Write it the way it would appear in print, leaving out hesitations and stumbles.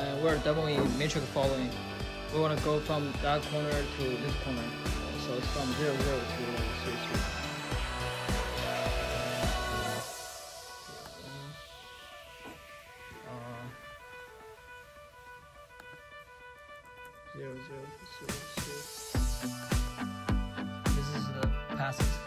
and we're demoing matrix following. We want to go from that corner to this corner. So it's from 0, 0 to 3, 3. Zero, zero, zero, zero. This is the passes.